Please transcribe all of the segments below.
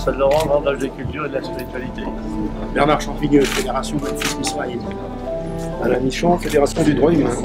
Saint-Laurent, Grande Loge des Cultures et de la Spiritualité. Bernard Champigueux, Fédération Baptiste Israël. Alain Michon, Fédération du droit humain.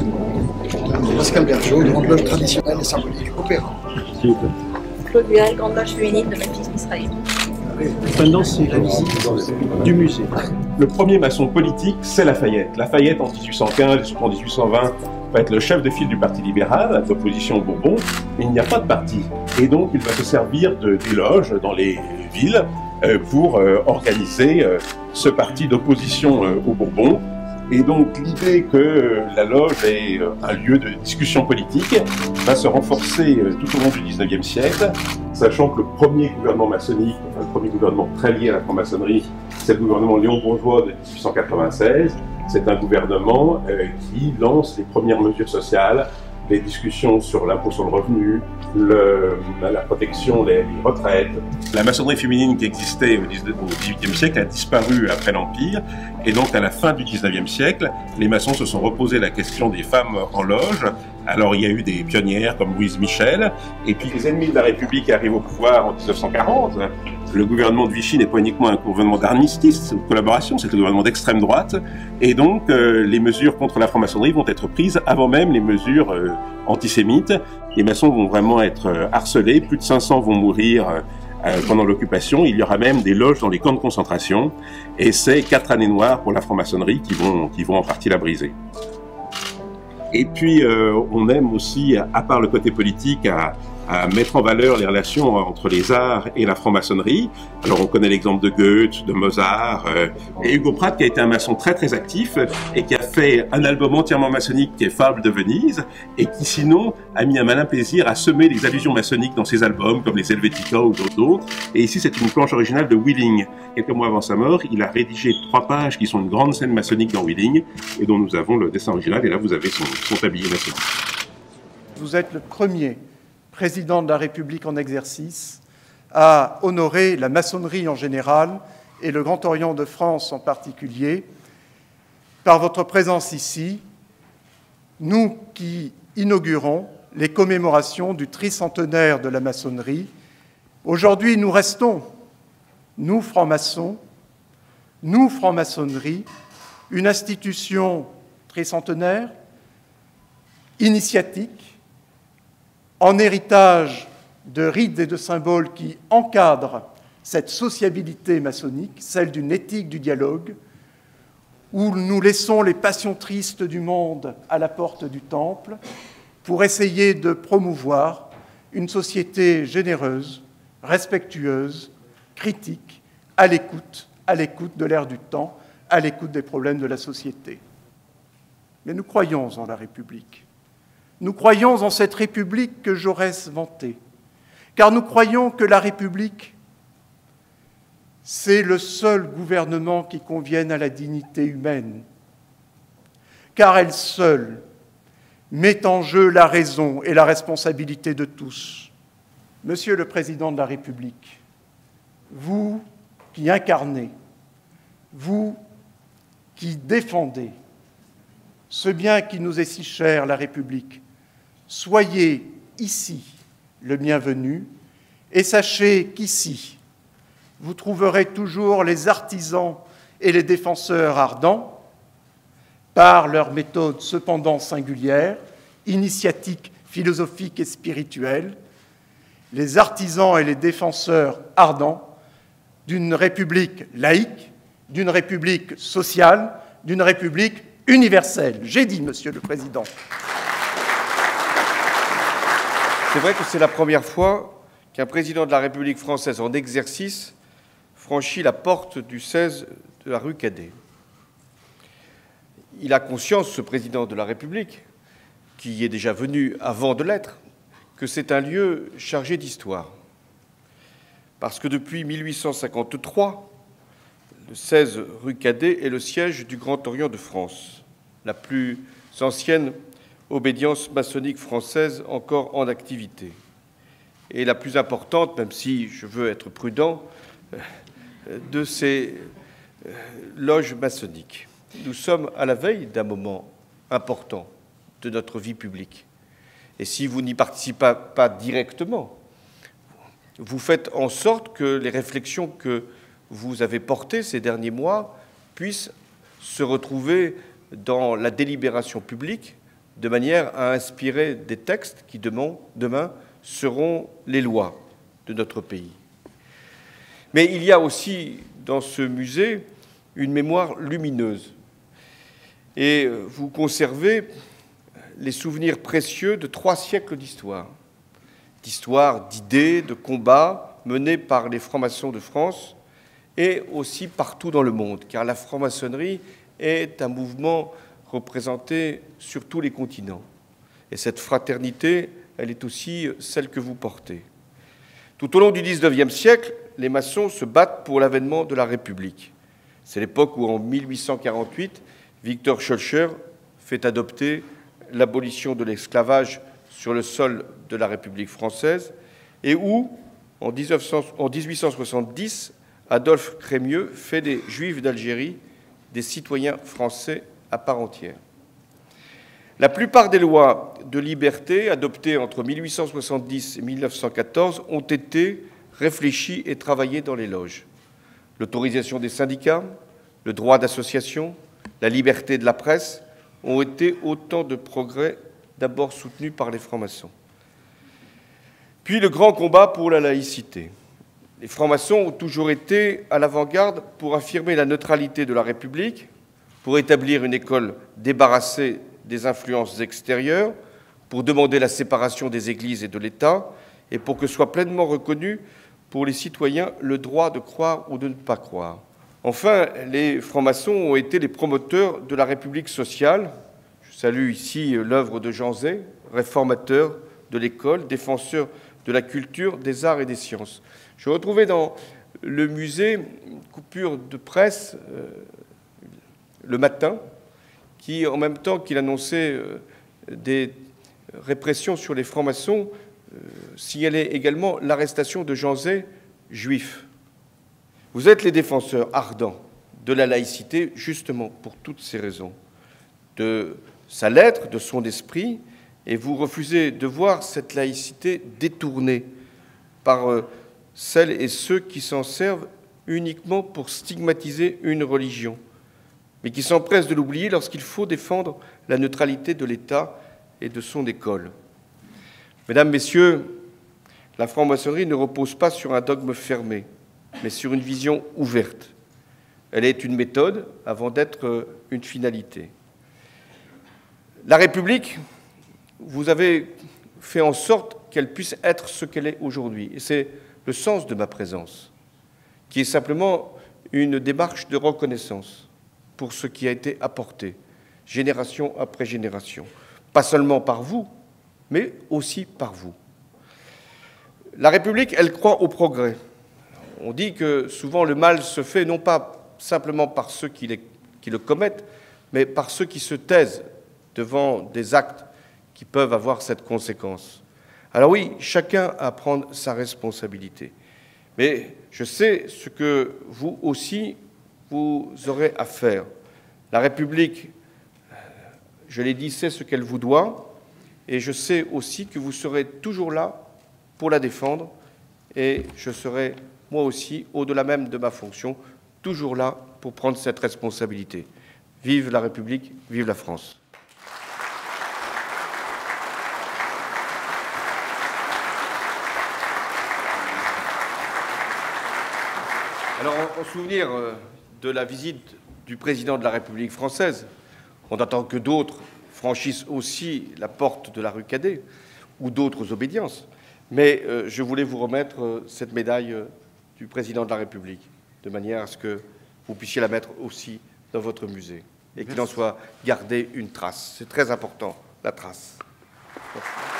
Pascal Bergeau, Grande Loge traditionnelle et symbolique, Opéra. Claude Buel, Grande Loge féminine de Baptiste Israël. Maintenant, c'est la visite du musée. Le premier maçon politique, c'est Lafayette. Lafayette, en 1815 et surtout en 1820, va être le chef de file du Parti libéral, d'opposition au Bourbon, mais il n'y a pas de parti. Et donc, il va se servir des loges dans les villes pour organiser ce parti d'opposition au Bourbon. Et donc, l'idée que la loge est un lieu de discussion politique va se renforcer tout au long du XIXe siècle, sachant que le premier gouvernement maçonnique, le premier gouvernement très lié à la franc-maçonnerie, c'est le gouvernement Léon Bourgeois de 1896. C'est un gouvernement qui lance les premières mesures sociales, les discussions sur l'impôt sur le revenu, la protection, les retraites. La maçonnerie féminine qui existait au XVIIIe siècle a disparu après l'Empire, et donc à la fin du XIXe siècle, les maçons se sont reposé la question des femmes en loge. Alors il y a eu des pionnières comme Louise Michel, et puis les ennemis de la République arrivent au pouvoir en 1940. Le gouvernement de Vichy n'est pas uniquement un gouvernement d'armistice ou de collaboration, c'est le gouvernement d'extrême droite, et donc les mesures contre la franc-maçonnerie vont être prises avant même les mesures antisémites. Les maçons vont vraiment être harcelés, plus de 500 vont mourir pendant l'occupation. Il y aura même des loges dans les camps de concentration, et c'est 4 années noires pour la franc-maçonnerie qui vont en partie la briser. Et puis on aime aussi, à part le côté politique, à mettre en valeur les relations entre les arts et la franc-maçonnerie. Alors on connaît l'exemple de Goethe, de Mozart, et Hugo Pratt qui a été un maçon très très actif et qui a fait un album entièrement maçonnique qui est Fables de Venise, et qui sinon a mis un malin plaisir à semer les allusions maçonniques dans ses albums comme les Helvetica ou d'autres. Et ici c'est une planche originale de Willing. Quelques mois avant sa mort, il a rédigé 3 pages qui sont une grande scène maçonnique dans Willing, et dont nous avons le dessin original, et là vous avez son tablier maçonnique. Vous êtes le premier président de la République en exercice, à honorer la maçonnerie en général et le Grand Orient de France en particulier, par votre présence ici, nous qui inaugurons les commémorations du tricentenaire de la maçonnerie. Aujourd'hui, nous restons, nous francs-maçons, nous franc-maçonnerie, une institution tricentenaire, initiatique, en héritage de rites et de symboles qui encadrent cette sociabilité maçonnique, celle d'une éthique du dialogue, où nous laissons les passions tristes du monde à la porte du temple pour essayer de promouvoir une société généreuse, respectueuse, critique, à l'écoute de l'ère du temps, à l'écoute des problèmes de la société. Mais nous croyons en la République. Nous croyons en cette République que Jaurès vantait, car nous croyons que la République, c'est le seul gouvernement qui convienne à la dignité humaine, car elle seule met en jeu la raison et la responsabilité de tous. Monsieur le Président de la République, vous qui incarnez, vous qui défendez ce bien qui nous est si cher, la République, soyez ici le bienvenu et sachez qu'ici, vous trouverez toujours les artisans et les défenseurs ardents, par leur méthode cependant singulière, initiatique, philosophique et spirituelle, les artisans et les défenseurs ardents d'une République laïque, d'une République sociale, d'une République universelle. J'ai dit, Monsieur le Président. C'est vrai que c'est la première fois qu'un président de la République française en exercice franchit la porte du 16 de la rue Cadet. Il a conscience, ce président de la République, qui y est déjà venu avant de l'être, que c'est un lieu chargé d'histoire. Parce que depuis 1853, le 16 rue Cadet est le siège du Grand Orient de France, la plus ancienne obédience maçonnique française encore en activité, et la plus importante, même si je veux être prudent, de ces loges maçonniques. Nous sommes à la veille d'un moment important de notre vie publique. Et si vous n'y participez pas directement, vous faites en sorte que les réflexions que vous avez portées ces derniers mois puissent se retrouver dans la délibération publique de manière à inspirer des textes qui, demain, seront les lois de notre pays. Mais il y a aussi dans ce musée une mémoire lumineuse. Et vous conservez les souvenirs précieux de 3 siècles d'histoire. D'histoire, d'idées, de combats menés par les francs-maçons de France et aussi partout dans le monde, car la franc-maçonnerie est un mouvement représenté sur tous les continents. Et cette fraternité, elle est aussi celle que vous portez. Tout au long du XIXe siècle, les maçons se battent pour l'avènement de la République. C'est l'époque où, en 1848, Victor Schœlcher fait adopter l'abolition de l'esclavage sur le sol de la République française et où, en 1870, Adolphe Crémieux fait des Juifs d'Algérie des citoyens français à part entière. La plupart des lois de liberté adoptées entre 1870 et 1914 ont été réfléchies et travaillées dans les loges. L'autorisation des syndicats, le droit d'association, la liberté de la presse ont été autant de progrès d'abord soutenus par les francs-maçons. Puis le grand combat pour la laïcité. Les francs-maçons ont toujours été à l'avant-garde pour affirmer la neutralité de la République, pour établir une école débarrassée des influences extérieures, pour demander la séparation des églises et de l'État, et pour que soit pleinement reconnu pour les citoyens le droit de croire ou de ne pas croire. Enfin, les francs-maçons ont été les promoteurs de la République sociale. Je salue ici l'œuvre de Jean Zay, réformateur de l'école, défenseur de la culture, des arts et des sciences. Je retrouvais dans le musée une coupure de presse le matin qui, en même temps qu'il annonçait des répressions sur les francs-maçons, signalait également l'arrestation de Jean Zay, juif. Vous êtes les défenseurs ardents de la laïcité, justement pour toutes ces raisons, de sa lettre, de son esprit, et vous refusez de voir cette laïcité détournée par celles et ceux qui s'en servent uniquement pour stigmatiser une religion, mais qui s'empressent de l'oublier lorsqu'il faut défendre la neutralité de l'État et de son école. Mesdames, Messieurs, la franc-maçonnerie ne repose pas sur un dogme fermé, mais sur une vision ouverte. Elle est une méthode avant d'être une finalité. La République, vous avez fait en sorte qu'elle puisse être ce qu'elle est aujourd'hui. Et c'est le sens de ma présence, qui est simplement une démarche de reconnaissance pour ce qui a été apporté, génération après génération, pas seulement par vous, mais aussi par vous. La République, elle croit au progrès. On dit que souvent le mal se fait non pas simplement par ceux qui le commettent, mais par ceux qui se taisent devant des actes qui peuvent avoir cette conséquence. Alors oui, chacun a à prendre sa responsabilité. Mais je sais ce que vous aussi, vous aurez à faire. La République, je l'ai dit, sait ce qu'elle vous doit, et je sais aussi que vous serez toujours là pour la défendre, et je serai, moi aussi, au-delà même de ma fonction, toujours là pour prendre cette responsabilité. Vive la République, vive la France. Alors, en souvenir de la visite du président de la République française, on attend que d'autres franchissent aussi la porte de la rue Cadet ou d'autres obédiences. Mais je voulais vous remettre cette médaille du président de la République, de manière à ce que vous puissiez la mettre aussi dans votre musée et qu'il en soit gardé une trace. C'est très important, la trace. Merci.